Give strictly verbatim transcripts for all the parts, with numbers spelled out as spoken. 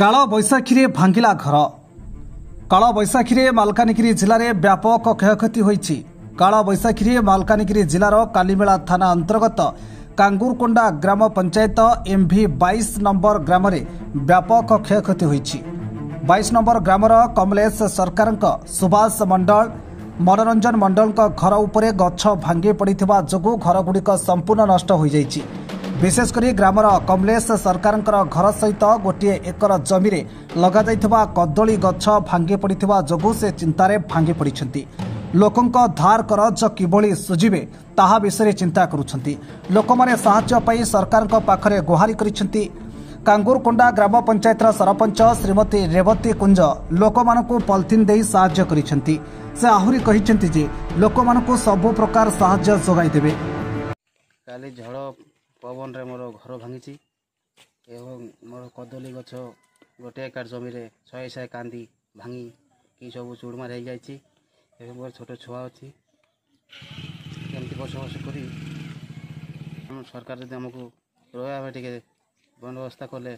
काल बैशाखी भांगिला घर। काल बैशाखी मालकानगिरी जिले में व्यापक क्षयक्षति होईछि। काल बैशाखी मालकानगिरी जिलार कालीमेला थाना अंतर्गत कांगुरकोंडा ग्राम पंचायत एमभि बाईस नंबर ग्राम में व्यापक क्षयक्षति होईछि। बाईस नंबर ग्रामर कमलेश सरकार सुभाष मंडल मनोरंजन मंडल घर उपरे गछ भांगी पड़िथिबा जोगु घरगुड़िक संपूर्ण नष्ट हो जाइछि। विशेषकर ग्रामर कमलेश सरकार घर सहित गोटे एकर जमी लग कदली गछ भांगी पड़िथिबा जोगु से चिंतार भांगी पड़िछंती। लोकंक धार करज किभली सुझिबे ताहा विषय चिंता करुछंती। लोक माने साहाय्य पाई सरकार पाखरे गुहारी करिछंती। कांगुरकोंडा ग्राम पंचायत सरपंच श्रीमती रेवती कुंज लोक मानकु पॉलिथिन देई साहाय्य करिछंती। से आहुरी कहिछंती जे लोक मानकु सब प्रकार साहाय्य जोगाई देबे। काली झड़ पवन रे मोर घर भांगी एवं मोर कदली गछ गोटे एकर जमी रे शहे शहे कांदी भांगी कि सब चूड़मार हो जाइए। मोर छोट छुआ अच्छी कमी बसबास करी सरकार जब आमको रहा टे बंदोबस्त कले।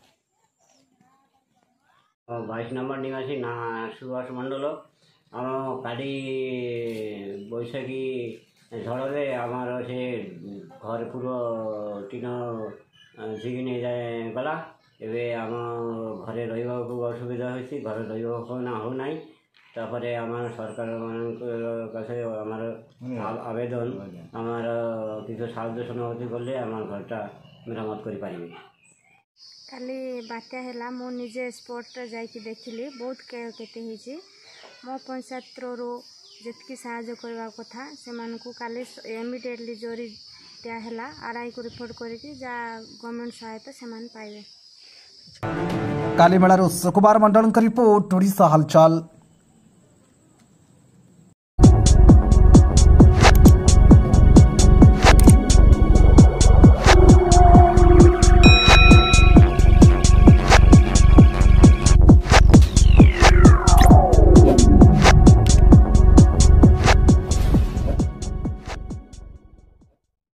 बाईस नंबर निवासी ना सुभाष मंडल आम काली बैशाखी झड़े आमार से घर पूरा टीन झिकी नहीं जाए गला एवं आम घरे रहा असुविधा होती घर रहा होना तापर आम सरकार मान आवेदन आमार किसी साहाय्य सहानुभूति कले आम घरटा मेरामत कर पारे। काली बात्या है मु निजे स्पॉट जाकि देखिली बहुत क्षयक्षति होती। मो पंचायत रू जितकी साहाय्य करवा कथा से काली इमिडिएटली जोरी दिहला आरआई को रिपोर्ट करके जा गवर्नमेंट सहायता से पाइबे। कालीमेलारू सुकुमार मंडल रिपोर्ट ओडिशा हलचल।